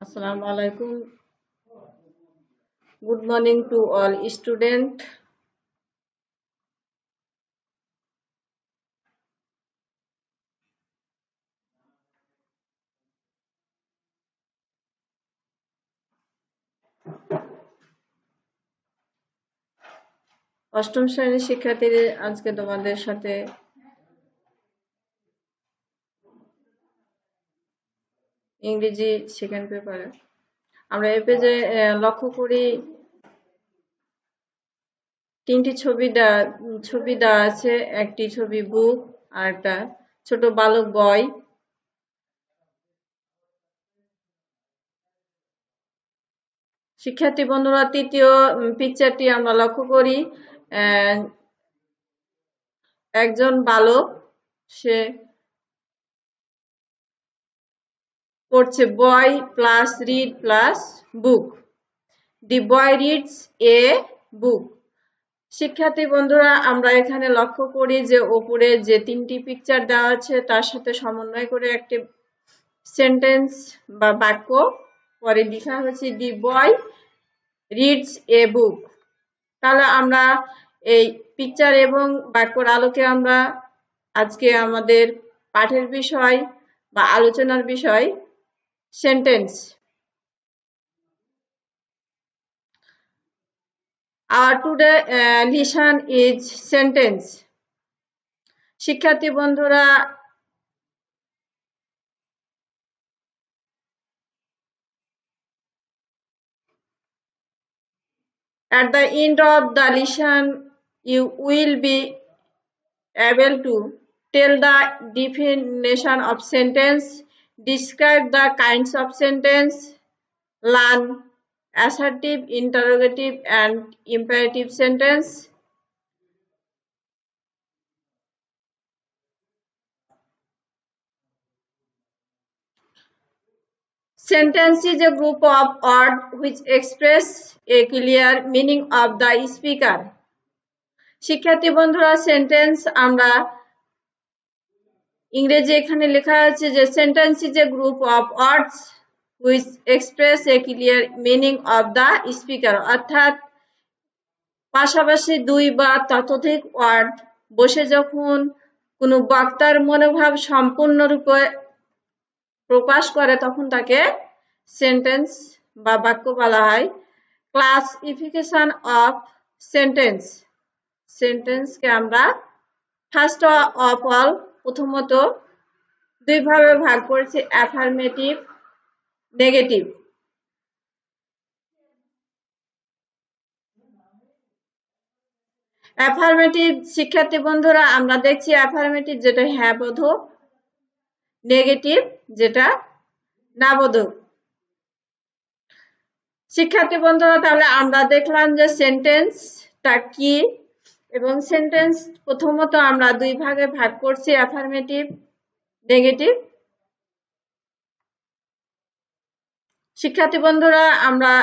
Assalamu alaikum. Good morning to all students. অষ্টম শ্রেণীর শিক্ষার্থীদের আজকে তোমাদের সাথে ইংরেজি সেকেন্ড পেপারে আমরা এই পেজে লক্ষ্য করি তিনটি ছবি দেওয়া আছে। একটি ছবি বুক আর একটা ছোট বালক বয়। শিক্ষার্থী বন্ধুরা তৃতীয় পিকচারটি আমরা লক্ষ্য করি একজন বালক সে পড়ছে boy plus read plus book. The boy reads a book. শিক্ষার্থী বন্ধুরা আমরা এখানে লক্ষ্য করি যে উপরে যে তিনটি পিকচার দেওয়া আছে তার সাথে সমন্বয় করে একটি সেন্টেন্স বা বাক্য পরে লেখা হয়েছে দি বয় রিডস এ বুক। তাহলে আমরা এই পিকচার এবং বাক্যর আলোকে আমরা আজকে আমাদের পাঠের বিষয় বা আলোচনার বিষয় sentence. Our today lesson is sentence. শিক্ষার্থী বন্ধুরা at the end of the lesson you will be able to tell the definition of sentence, describe the kinds of sentence, learn assertive, interrogative and imperative sentence. Sentence is a group of words which express a clear meaning of the speaker. শিক্ষার্থী বন্ধুরা sentence আমরা ইংরেজি এখানে লেখা আছে যে sentence is a group of words which express a clear meaning of the speaker. অর্থাৎ পাশাপাশি দুই বা ততোধিক ওয়ার্ড বসে যখন কোনো বক্তার মনোভাব সম্পূর্ণরূপে প্রকাশ করে তখন তাকে সেন্টেন্স বা বাক্য বলা হয়। Classification of sentence. সেন্টেন্সকে আমরা ফার্স্ট অফ অল প্রথমত দুই ভাবে ভাগ করেছি, অ্যাফার্মেটিভ, নেগেটিভ। অ্যাফার্মেটিভ শিক্ষার্থী বন্ধুরা আমরা দেখছি অ্যাফার্মেটিভ যেটা হ্যাঁ বোধক, নেগেটিভ যেটা না বোধক। শিক্ষার্থী বন্ধুরা তাহলে আমরা দেখলাম যে সেন্টেন্সটা কি এবং সেন্টেন্স প্রথমত আমরা দুই ভাগে ভাগ করছি, অ্যাফার্মেটিভ, নেগেটিভ। শিক্ষার্থী বন্ধুরা আমরা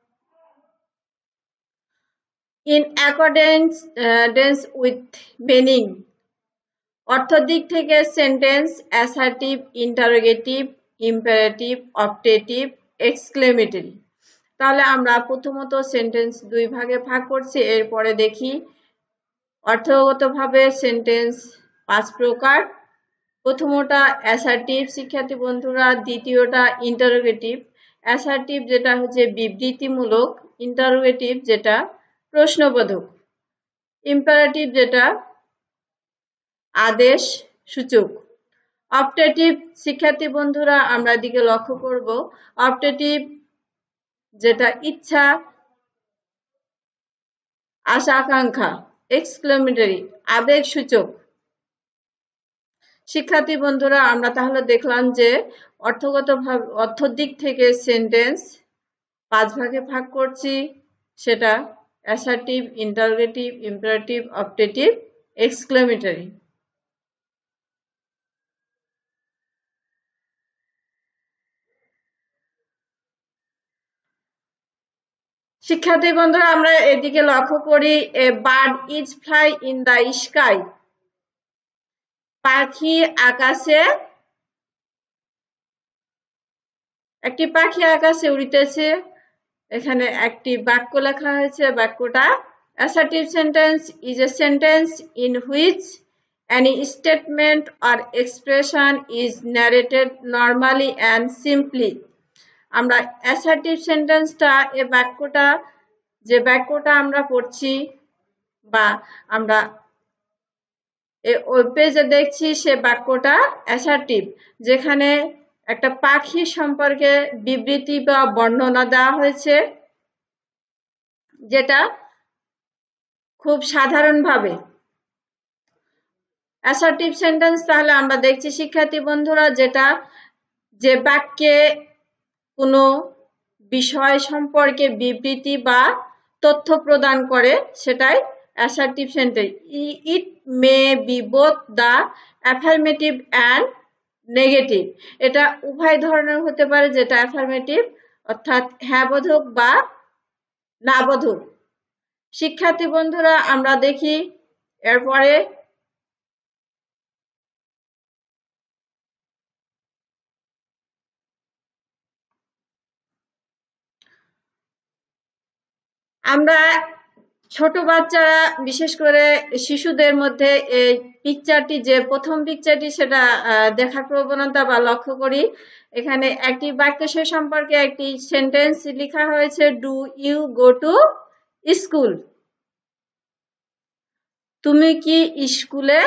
in accordance with meaning অর্থ দিক থেকে sentence assertive, interrogative, imperative, optative, exclamatory. তাহলে আমরা প্রথমত সেন্টেন্স দুই ভাগে ভাগ করছি। এরপরে দেখি অর্থগতভাবে সেন্টেন্স পাঁচ প্রকার। প্রথমটা অ্যাসার্টিভ শিক্ষার্থী বন্ধুরা, দ্বিতীয়টা ইন্টারোগেটিভ। অ্যাসার্টিভ যেটা হচ্ছে বিবৃতিমূলক, ইন্টারোগেটিভ যেটা প্রশ্নবোধক, ইম্পারেটিভ যেটা আদেশ সূচক। অপটেটিভ শিক্ষার্থী বন্ধুরা আমরা দিকে লক্ষ্য করব, অপটেটিভ যেটা ইচ্ছা, আশা আকাঙ্ক্ষা। এক্সক্লেমেটরি আবেগ সূচক। শিক্ষার্থী বন্ধুরা আমরা তাহলে দেখলাম যে অর্থগতভাবে অর্থের দিক থেকে সেন্টেন্স পাঁচ ভাগে ভাগ করছি, সেটা assertive, interrogative, imperative, optative, exclamatory. শিক্ষার্থী বন্ধুরা আমরা এদিকে লক্ষ্য করি, a bird is fly in the sky. পাখি আকাশে একটি পাখি আকাশে উড়িতেছে, এখানে একটি বাক্য লেখা হয়েছে। বাক্যটা assertive sentence is a sentence in which any statement or expression is narrated normally and simply। আমরা assertive সেন্টেন্সটা, এই বাক্যটা, যে বাক্যটা আমরা পড়ছি বা আমরা ওই পেজে দেখছি, সে বাক্যটা অ্যাসার্টিভ, যেখানে একটা পাখি সম্পর্কে বিবৃতি বা বর্ণনা দেওয়া হয়েছে, যেটা খুব সাধারণভাবে। অ্যাসার্টিভ সেন্টেন্স তাহলে আমরা দেখছি শিক্ষার্থী বন্ধুরা, যেটা যে বাক্যে কোনো বিষয় সম্পর্কে বিবৃতি বা তথ্য প্রদান করে, সেটাই assertive sentence. It may be both the affirmative and negative. এটা উভয় ধরনের হতে পারে, যেটা অ্যাফার্মেটিভ অর্থাৎ হ্যাঁ বোধক বা না বোধক। শিক্ষার্থী বন্ধুরা আমরা দেখি এরপরে আমরা ছোট বাচ্চারা, বিশেষ করে শিশুদের মধ্যে এই পিকচারটি, যে প্রথম পিকচারটি, সেটা দেখার প্রবণতা বা লক্ষ্য করি। এখানে একটি বাক্য সে সম্পর্কে একটি সেন্টেন্স লেখা হয়েছে, do you go to school? তুমি কি স্কুলে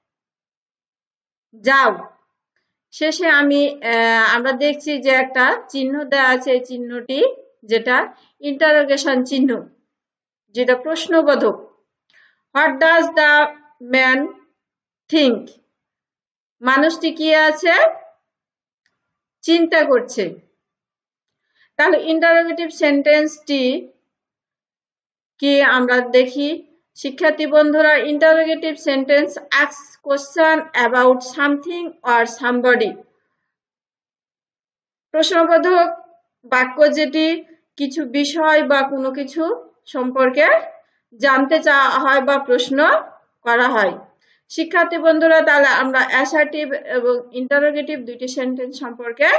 যাও? শেষে আমরা দেখছি যে একটা চিহ্ন দেওয়া আছে, এই চিহ্নটি যেটা ইন্টারোগেশন চিহ্ন, যেটা প্রশ্নবোধক। What does the man think? মানুষটি কি আছে? চিন্তা করছে। তাহলে ইন্টারোগেটিভ সেন্টেন্সটি কি আমরা দেখি শিক্ষার্থী বন্ধুরা। Interrogative sentence ask question about something or somebody. প্রশ্নবোধক বাক্য যেটি কিছু বিষয় বা কোনো কিছু সম্পর্কে জানতে চাওয়া হয় বা প্রশ্ন করা হয়। শিক্ষার্থী বন্ধুরা তাহলে আমরা অ্যাসার্টিভ এবং ইন্টারোগেটিভ দুইটি সেন্টেন্স সম্পর্কে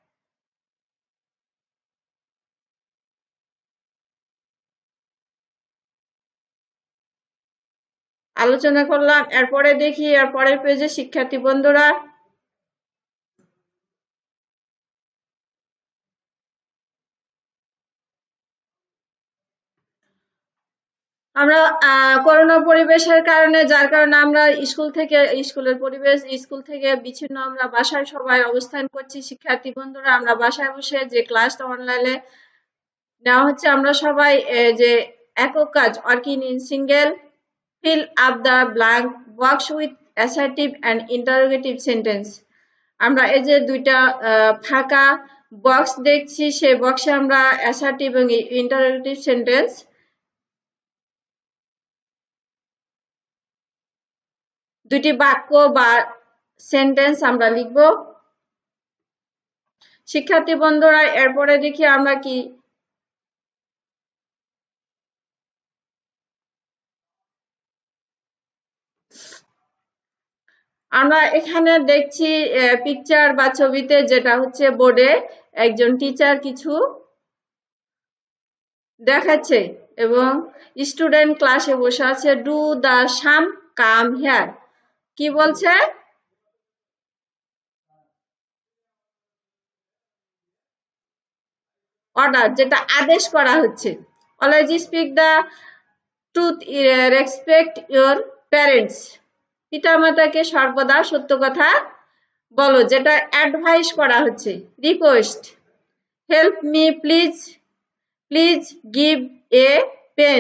আলোচনা করলাম। এরপরে দেখি এরপরের পেজে শিক্ষার্থী বন্ধুরা আমরা করোনা পরিবেশের কারণে, যার কারণে আমরা স্কুলের পরিবেশ, স্কুল থেকে বিচ্ছিন্ন আমরা বাসায় সবাই অবস্থান করছি। শিক্ষার্থী বন্ধুরা আমরা বাসায় বসে যে ক্লাসটা অনলাইনে নেওয়া হচ্ছে, আমরা সবাই যে একক কাজ, working in single, fill up the blank box with assertive and interrogative sentence। আমরা এই যে দুইটা ফাঁকা বক্স দেখছি, সেই বক্সে আমরা assertive এবং interrogative sentence দুটি বাক্য বা সেন্টেন্স আমরা লিখব। শিক্ষার্থী বন্ধুরা এরপরে দেখি আমরা কি আমরা এখানে দেখছি পিকচার বা ছবিতে, যেটা হচ্ছে বোর্ডে একজন টিচার কিছু দেখাচ্ছে এবং স্টুডেন্ট ক্লাসে বসে আছে। Do the some come here? কি বলছে? অর্ডার, যেটা আদেশ করা হচ্ছে। Always speak the truth, respect your parents. পিতামাতাকে সর্বদা সত্য কথা বলো, যেটা অ্যাডভাইস করা হচ্ছে। Request, help me please, please give a pen.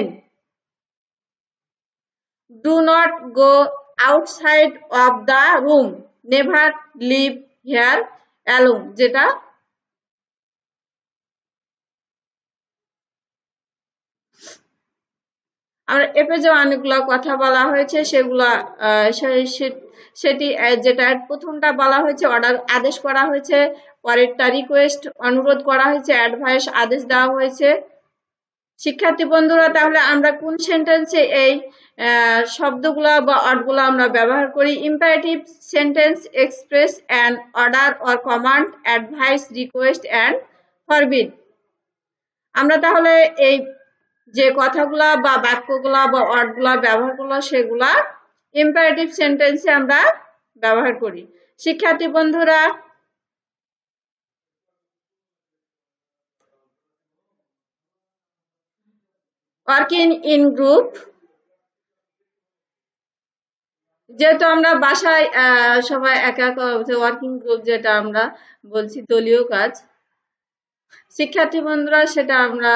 Do not go outside of the room, never leave here alone, যেটা আমরা এ পেজে অনেকগুলো কথা বলা হয়েছে, সেগুলা সেটি যেটা প্রথমটা বলা হয়েছে অর্ডার, আদেশ করা হয়েছে। পরেরটা রিকোয়েস্ট, অনুরোধ করা হয়েছে। অ্যাডভাইস, আদেশ দেওয়া হয়েছে। শিক্ষার্থী বন্ধুরা, তাহলে আমরা কোন সেন্টেন্সে এই শব্দগুলা বা ওয়ার্ডগুলো আমরা ব্যবহার করি? Imperative sentence express an order or command, advice, request and forbid. আমরা তাহলে এই যে কথাগুলা বা বাক্যগুলা বা ওয়ার্ডগুলা ব্যবহার করলাম সেগুলা ইম্পারেটিভ সেন্টেন্সে আমরা ব্যবহার করি। শিক্ষার্থী বন্ধুরা, ওয়ার্কিং ইন গ্রুপ, যেহেতু আমরা বাসায় সবাই একা একা, ওয়ার্কিং গ্রুপ যেটা আমরা বলছি দলীয় কাজ, শিক্ষার্থী বন্ধুরা সেটা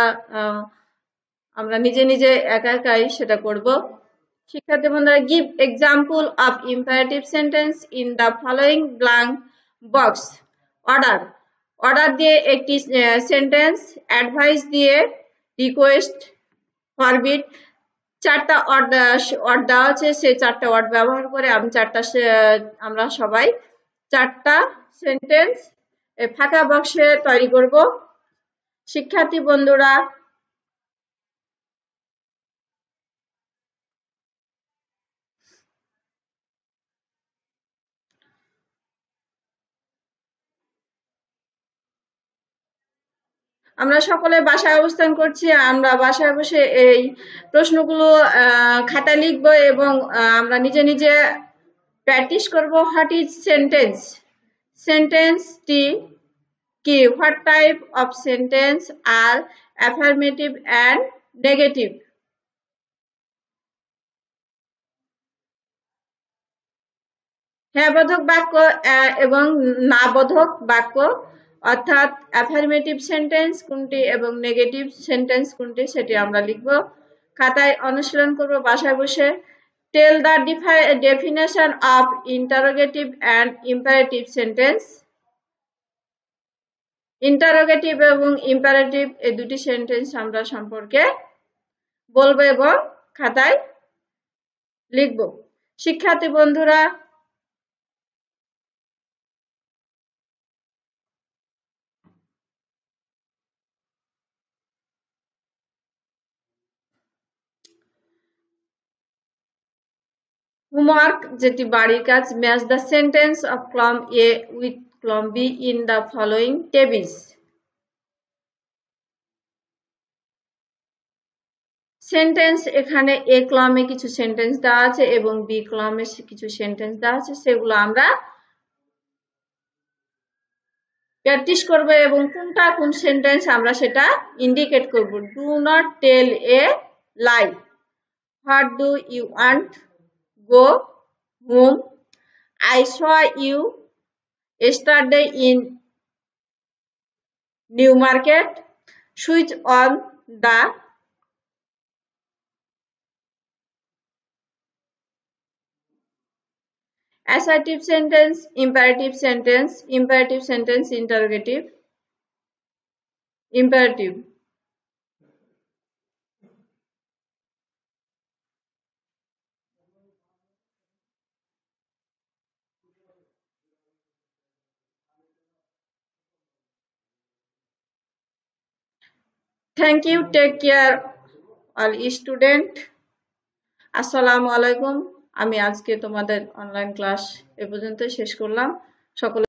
আমরা নিজে নিজে একা একাই সেটা করব। শিক্ষার্থী বন্ধুরা, give example of imperative sentence in the following blank box. Order দিয়ে একটি সেন্টেন্স, অ্যাডভাইস দিয়ে, রিকোয়েস্ট, ফরবিড, চারটা ওয়ার্ড দেওয়া আছে, সেই চারটা ওয়ার্ড ব্যবহার করে আমরা সবাই চারটা সেন্টেন্স ফাঁকা বক্সে তৈরি করব। শিক্ষার্থী বন্ধুরা, আমরা সকলে বাসায় অবস্থান করছি। আমরা বাসায় বসে এই প্রশ্নগুলো খাতায় লিখব এবং আমরা নিজে নিজে প্র্যাকটিস করব। What is sentence? সেন্টেন্সটি কি? What type of sentence are affirmative and negative? হ্যাঁ বোধক বাক্য এবং না বোধক বাক্য, অর্থাৎ অ্যাফার্মেটিভ সেন্টেন্স কোনটি এবং নেগেটিভ সেন্টেন্স কোনটি সেটি আমরা লিখব, খাতায় অনুশীলন করব বাসায় বসে। Tell the definition of interrogative and imperative sentence. Interrogative এবং ইম্পারেটিভ এই দুটি সেন্টেন্স আমরা সম্পর্কে বলবো এবং খাতায় লিখব। শিক্ষার্থী বন্ধুরা, হোমওয়ার্ক যেটি বাড়ির কাজ, match the sentence of column A with column B in the following tables. Sentence, এখানে এ কলামে কিছু সেন্টেন্স দেওয়া আছে এবং বি কলামে কিছু সেন্টেন্স দেওয়া আছে, সেগুলো আমরা প্র্যাকটিস করব এবং কোনটা কোন সেন্টেন্স আমরা সেটা ইন্ডিকেট করব। Do not tell a lie. What do you want? Go home. I saw you yesterday in New Market. Switch on the assertive sentence, imperative sentence, interrogative, imperative. Thank you. Take care all student. আসসালামু আলাইকুম। আমি আজকে তোমাদের online class এ পর্যন্ত শেষ করলাম। সকলে